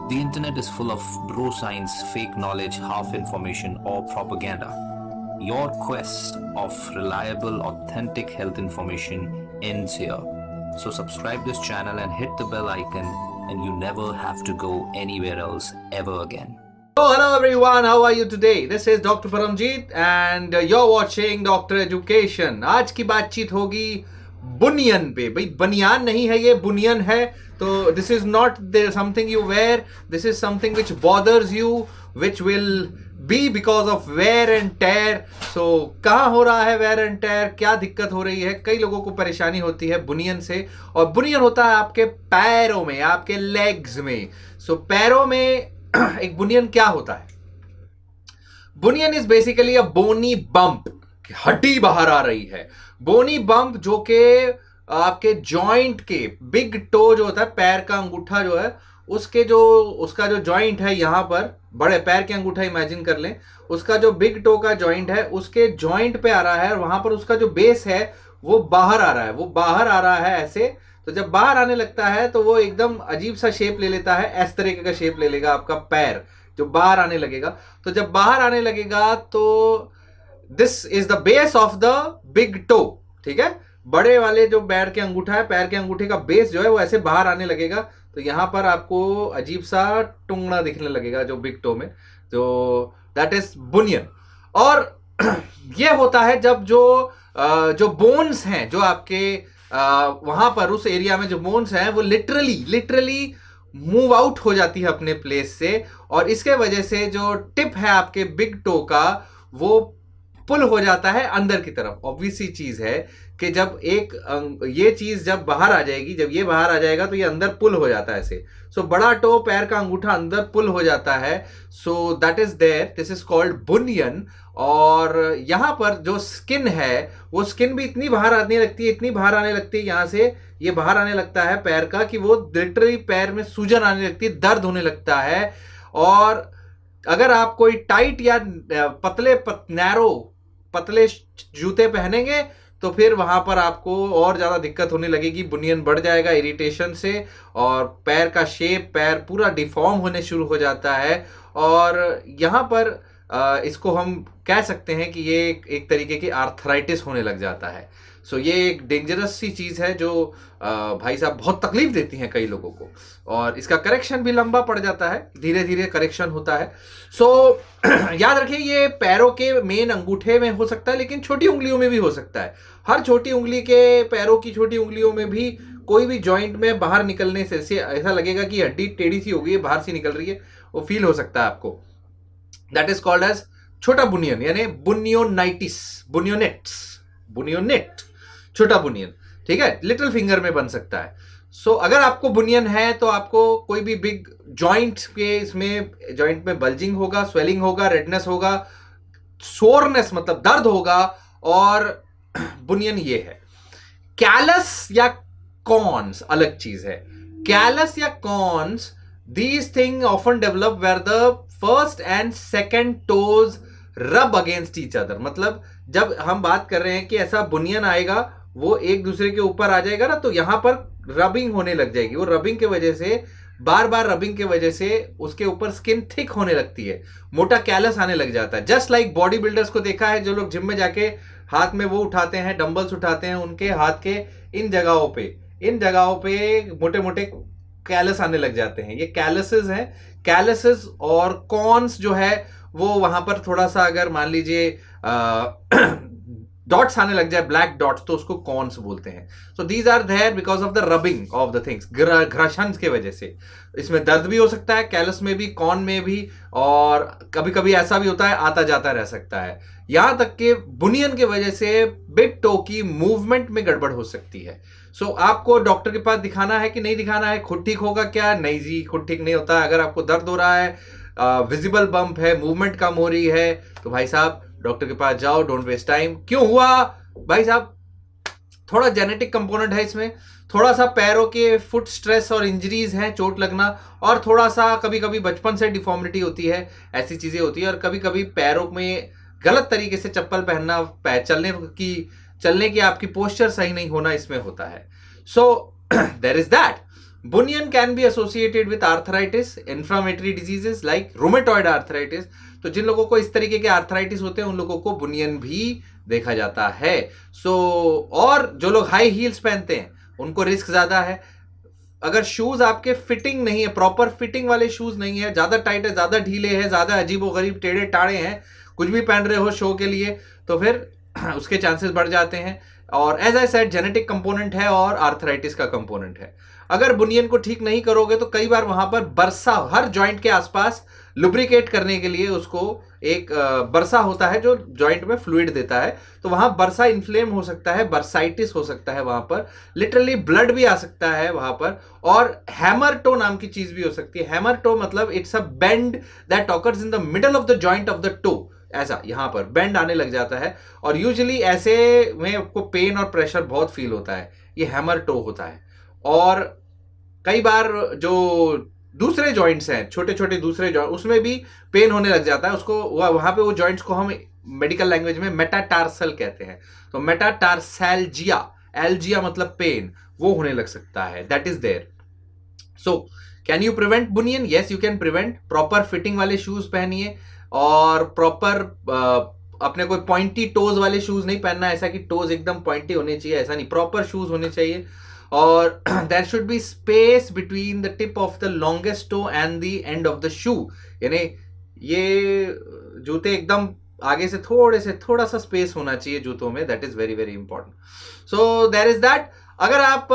The internet is full of bro science, fake knowledge, half information, or propaganda. Your quest of reliable, authentic health information ends here. So subscribe this channel and hit the bell icon, and you never have to go anywhere else ever again. Hello everyone, how are you today? This is Dr. Paramjeet and you're watching Dr. Education. आज की बातचीत होगी बुनियन पे। भाई बनियान नहीं है, ये बुनियन है। तो this is not something you wear, this is something which bothers you, which will be because of wear and tear. So कहाँ हो रहा है वेयर एंड टेयर, क्या दिक्कत हो रही है? कई लोगों को परेशानी होती है बुनियन से, और बुनियन होता है आपके पैरों में, आपके लेग्स में। सो पैरों में एक बुनियन क्या होता है? Bunion is basically a bony bump, हड्डी बाहर आ रही है। बोनी बम्प जो कि आपके जॉइंट के बिग टो जो होता है, पैर का अंगूठा जो है, उसका जो जॉइंट है, यहां पर बड़े पैर के अंगूठा इमेजिन कर लें, उसका जो बिग टो का जॉइंट है, उसके जॉइंट पे आ रहा है, और वहां पर उसका जो बेस है वो बाहर आ रहा है। वो बाहर आ रहा है ऐसे। तो जब बाहर आने लगता है तो वो एकदम अजीब सा शेप ले लेता है, इस तरीके का शेप ले लेगा आपका पैर जो बाहर आने लगेगा। तो जब बाहर आने लगेगा तो this is the base of the big toe, ठीक है। बड़े वाले जो पैर के अंगूठा है, पैर के अंगूठे का बेस जो है वो ऐसे बाहर आने लगेगा। तो यहां पर आपको अजीब सा टुंगड़ा दिखने लगेगा जो बिग टो में, तो दैट इज बुनियन। और ये होता है जब जो बोन्स हैं, जो आपके वहां पर उस एरिया में जो बोन्स हैं वो लिटरली मूव आउट हो जाती है अपने प्लेस से, और इसके वजह से जो टिप है आपके बिग टो का वो पुल हो जाता है अंदर की तरफ। ऑब्वियस सी चीज है कि जब ये चीज जब बाहर आ जाएगी, जब ये बाहर आ जाएगा तो ये अंदर पुल हो जाता है ऐसे। सो बड़ा टो, पैर का अंगूठा अंदर पुल हो जाता है। So that is there, this is called bunion. और यहां पर जो स्किन है, वो स्किन भी इतनी बाहर आने लगती है, इतनी बाहर आने लगती है, यहां से ये बाहर आने लगता है पैर का, कि वो लिटरली पैर में सूजन आने लगती है, दर्द होने लगता है। और अगर आप कोई टाइट या पतले जूते पहनेंगे तो फिर वहां पर आपको और ज्यादा दिक्कत होने लगेगी, बुनियन बढ़ जाएगा इरिटेशन से, और पैर का शेप, पैर पूरा डिफॉर्म होने शुरू हो जाता है। और यहां पर इसको हम कह सकते हैं कि ये एक तरीके की आर्थराइटिस होने लग जाता है। सो ये एक डेंजरस सी चीज है जो भाई साहब बहुत तकलीफ देती है कई लोगों को, और इसका करेक्शन भी लंबा पड़ जाता है, धीरे धीरे करेक्शन होता है। सो याद रखिए, ये पैरों के मेन अंगूठे में हो सकता है, लेकिन छोटी उंगलियों में भी हो सकता है। हर छोटी उंगली के, पैरों की छोटी उंगलियों में भी कोई भी जॉइंट में बाहर निकलने से ऐसा लगेगा कि हड्डी टेढ़ी सी हो गई है, बाहर से निकल रही है, वो फील हो सकता है आपको। दैट इज कॉल्ड एज छोटा बुनियन, यानी बुनियोनाइटिस, बुनियोनेट, छोटा बुनियन, ठीक है। लिटिल फिंगर में बन सकता है। सो अगर आपको बुनियन है तो आपको कोई भी बिग जॉइंट के, इसमें जॉइंट में बल्जिंग होगा, स्वेलिंग होगा, रेडनेस होगा, सोरनेस मतलब दर्द होगा, और बुनियन ये है। कैलस या कॉन्स अलग चीज है। कैलस या corns, these thing often develop where the first and second toes rub against each other। मतलब जब हम बात कर रहे हैं कि ऐसा बुनियन आएगा, वो एक दूसरे के ऊपर आ जाएगा ना, तो यहां पर रबिंग होने लग जाएगी। वो रबिंग के वजह से, बार बार रबिंग के वजह से उसके ऊपर स्किन थिक होने लगती है, मोटा कैलस आने लग जाता है। जस्ट लाइक बॉडी बिल्डर्स को देखा है, जो लोग जिम में जाके हाथ में वो उठाते हैं, डंबल्स उठाते हैं, उनके हाथ के इन जगहों पे मोटे मोटे कैलस आने लग जाते हैं। ये कैलसेस हैं। कैलसेस और कॉन्स जो है वो वहां पर थोड़ा सा, अगर मान लीजिए डॉट्स आने लग जाए, ब्लैक डॉट्स, तो उसको कॉन्स बोलते हैं। So these are there because of the rubbing of the things, घर्षण के वजह से। इसमें दर्द भी हो सकता है, कैलस में भी, कॉन में भी, और कभी कभी ऐसा भी होता है आता जाता रह सकता है। यहां तक कि बुनियन की वजह से बिग टो की मूवमेंट में गड़बड़ हो सकती है। सो आपको डॉक्टर के पास दिखाना है कि नहीं दिखाना है? खुद ठीक होगा क्या? नहीं जी, खुद ठीक नहीं होता है। अगर आपको दर्द हो रहा है, विजिबल बम्प है, मूवमेंट कम हो रही है, तो भाई साहब डॉक्टर के पास जाओ, डोंट वेस्ट टाइम। क्यों हुआ भाई साहब? थोड़ा जेनेटिक कंपोनेंट है इसमें, थोड़ा सा पैरों के फुट स्ट्रेस और इंजरीज हैं, चोट लगना, और थोड़ा सा कभी कभी बचपन से डिफॉर्मिटी होती है, ऐसी चीजें होती है। और कभी कभी पैरों में गलत तरीके से चप्पल पहनना, चलने की आपकी पोस्चर सही नहीं होना, इसमें होता है। So there is that. Bunion can be associated with arthritis, inflammatory diseases like rheumatoid arthritis. तो जिन लोगों को इस तरीके के आर्थराइटिस होते हैं उन लोगों को बुनियन भी देखा जाता है। और जो लोग हाई हील्स पहनते हैं उनको रिस्क ज्यादा है। अगर शूज आपके फिटिंग नहीं है, प्रॉपर फिटिंग वाले शूज नहीं है, ज्यादा टाइट है, ज्यादा ढीले हैं, ज्यादा अजीबोगरीब टेढ़े टाढ़े हैं, कुछ भी पहन रहे हो शो के लिए, तो फिर उसके चांसेस बढ़ जाते हैं। और as I said, genetic component है और आर्थराइटिस का कंपोनेंट है। अगर बुनियन को ठीक नहीं करोगे तो कई बार वहां पर बरसा, हर जॉइंट के आसपास लुब्रिकेट करने के लिए उसको एक बरसा होता है जो जॉइंट में फ्लूइड देता है, तो वहां बरसा इन्फ्लेम हो सकता है, बर्साइटिस हो सकता है, वहां पर लिटरली ब्लड भी आ सकता है वहां पर। और हैमर टो नाम की चीज भी हो सकती है। हैमर टो मतलब it's a bend that occurs in the middle of the joint of the toe. ऐसा यहां पर बेंड आने लग जाता है और यूजुअली ऐसे में आपको पेन और प्रेशर बहुत फील होता है, ये हैमर टो होता है। और कई बार जो दूसरे जॉइंट्स हैं, छोटे छोटे दूसरे जॉइंट, उसमें भी पेन होने लग जाता है। उसको वहां पे वो जॉइंट्स को हम मेडिकल लैंग्वेज में मेटाटार्सल कहते हैं। तो मेटाटार्सैल्जिया, एल्जिया मतलब पेन, वो होने लग सकता है, that is there. So can you prevent bunion? Yes you can prevent. Proper fitting वाले शूज पहनिए और प्रॉपर अपने कोई पॉइंटी टोज वाले शूज नहीं पहनना, ऐसा कि टोज एकदम पॉइंटी होने चाहिए, ऐसा नहीं, प्रॉपर शूज होने चाहिए। और there should be space between the tip of the longest toe and the end of the shoe, यानी ये जूते एकदम आगे से थोड़ा सा स्पेस होना चाहिए जूतों में, that is very very important. So there is that. अगर आप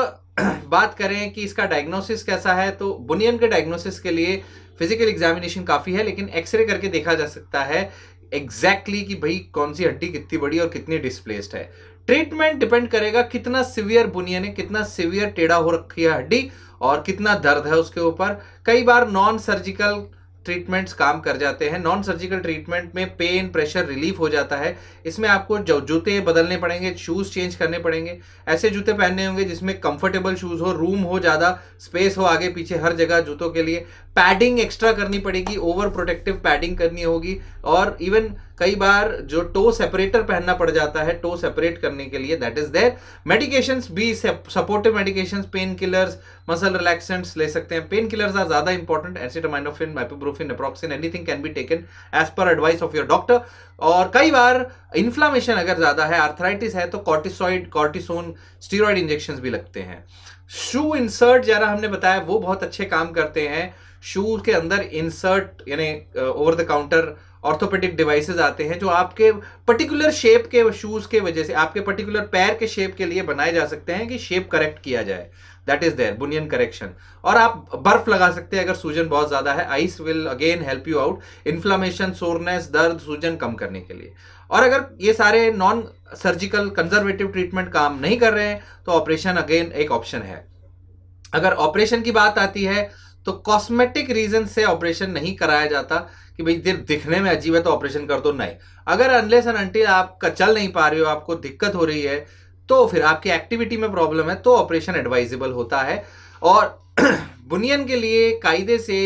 बात करें कि इसका डायग्नोसिस कैसा है, तो बुनियन के डायग्नोसिस के लिए फिजिकल एग्जामिनेशन काफी है, लेकिन एक्सरे करके देखा जा सकता है एग्जैक्टली कि भाई कौन सी हड्डी कितनी बड़ी और कितनी डिस्प्लेस्ड है। ट्रीटमेंट डिपेंड करेगा कितना सिवियर बुनियन है, कितना सिवियर टेढ़ा हो रखी है हड्डी और कितना दर्द है उसके ऊपर। कई बार नॉन सर्जिकल ट्रीटमेंट्स काम कर जाते हैं। नॉन सर्जिकल ट्रीटमेंट में पेन प्रेशर रिलीफ हो जाता है। इसमें आपको जो जूते बदलने पड़ेंगे, शूज चेंज करने पड़ेंगे, ऐसे जूते पहनने होंगे जिसमें कंफर्टेबल शूज हो, रूम हो, ज्यादा स्पेस हो आगे पीछे हर जगह जूतों के लिए। पैडिंग एक्स्ट्रा करनी पड़ेगी, ओवर प्रोटेक्टिव पैडिंग करनी होगी। और इवन कई बार जो टो सेपरेटर पहनना पड़ जाता है टो सेपरेट करने के लिए, दैट इज देयर। मेडिकेशंस भी, supportive medications, pain killers, muscle relaxants ले सकते हैं। पेन किलर्स आर ज्यादा important, acetaminophen, ibuprofen, naproxen, anything can be taken as per advice of your doctor. और कई बार इन्फ्लामेशन अगर ज्यादा है, आर्थराइटिस है, तो कॉर्टिसोन, स्टीरॉइड इंजेक्शंस भी लगते हैं। शू इंसर्ट जरा हमने बताया वो बहुत अच्छे काम करते हैं। शू के अंदर इंसर्ट यानी over the counter orthopedic devices आते हैं जो आपके पर्टिकुलर शेप के शूज के वजह से, आपके पर्टिकुलर पैर के शेप के लिए बनाए जा सकते हैं कि शेप करेक्ट किया जाए, that is there, bunion correction. और आप बर्फ लगा सकते हैं अगर सूजन बहुत ज्यादा है, ice will again help you out inflammation, soreness, दर्द, सूजन कम करने के लिए। और अगर ये सारे नॉन सर्जिकल कंजर्वेटिव ट्रीटमेंट काम नहीं कर रहे हैं तो ऑपरेशन अगेन एक ऑप्शन है। अगर ऑपरेशन की बात आती है तो कॉस्मेटिक रीजन से ऑपरेशन नहीं कराया जाता कि भाई दिखने में अजीब है तो ऑपरेशन कर दो, नहीं। अगर अनलेस एंड अनटिल आप चल नहीं पा रहे हो, आपको दिक्कत हो रही है, तो फिर आपकी एक्टिविटी में प्रॉब्लम है, तो ऑपरेशन एडवाइजेबल होता है। और बुनियन के लिए कायदे से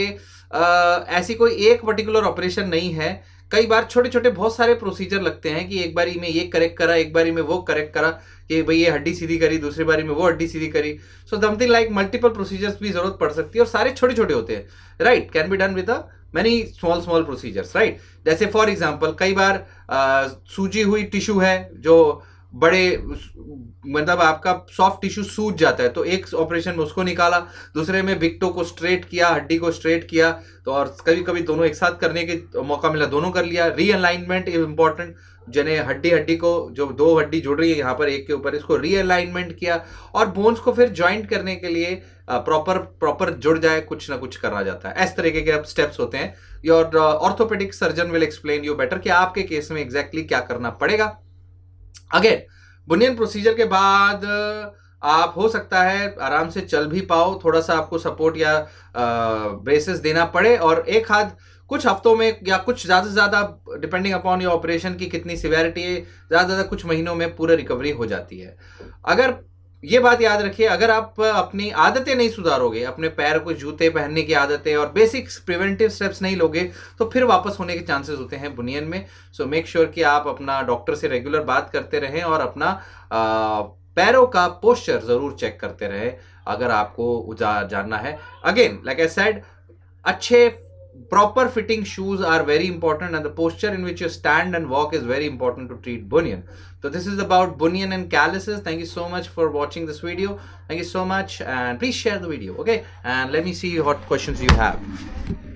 ऐसी कोई एक पर्टिकुलर ऑपरेशन नहीं है। कई बार छोटे छोटे बहुत सारे प्रोसीजर लगते हैं कि एक बारी में ये करेक्ट करा, एक बारी में वो करेक्ट करा, कि भाई ये हड्डी सीधी करी, दूसरी बारी में वो हड्डी सीधी करी। So something like multiple procedures भी जरूरत पड़ सकती है और सारे छोटे छोटे होते हैं, right, can be done with many small procedures, right. जैसे फॉर एग्जाम्पल कई बार सूजी हुई टिश्यू है जो बड़े, मतलब आपका सॉफ्ट टिश्यू सूज जाता है, तो एक ऑपरेशन में उसको निकाला, दूसरे में विक्टो को स्ट्रेट किया, हड्डी को स्ट्रेट किया, तो और कभी कभी दोनों एक साथ करने के मौका मिला, दोनों कर लिया। रीअलाइनमेंट इज इंपॉर्टेंट, जने हड्डी को जो दो हड्डी जुड़ रही है यहाँ पर एक के ऊपर, इसको रीअलाइनमेंट किया और बोन्स को फिर ज्वाइंट करने के लिए प्रॉपर जुड़ जाए, कुछ ना कुछ करना जाता है। इस तरीके के स्टेप्स होते हैं। Your orthopedic surgeon will explain you better कि आपके केस में एग्जैक्टली क्या करना पड़ेगा। अगेन बुनियन प्रोसीजर के बाद आप हो सकता है आराम से चल भी पाओ, थोड़ा सा आपको सपोर्ट या ब्रेसेस देना पड़े, और एक हाथ कुछ हफ्तों में या कुछ ज़्यादा से ज़्यादा डिपेंडिंग अपॉन योर ऑपरेशन की कितनी सिवियरिटी है, ज़्यादा से ज़्यादा कुछ महीनों में पूरा रिकवरी हो जाती है। अगर ये बात याद रखिए, अगर आप अपनी आदतें नहीं सुधारोगे, अपने पैर को जूते पहनने की आदतें और बेसिक प्रिवेंटिव स्टेप्स नहीं लोगे, तो फिर वापस होने के चांसेस होते हैं बुनियन में। सो मेक श्योर कि आप अपना डॉक्टर से रेगुलर बात करते रहें और अपना पैरों का पोस्चर जरूर चेक करते रहे अगर आपको जानना है. अगेन लाइक आई सेड, अच्छे proper fitting shoes are very important, and the posture in which you stand and walk is very important to treat bunion. So this is about bunion and calluses. Thank you so much for watching this video. Thank you so much, and please share the video, okay? And let me see what questions you have.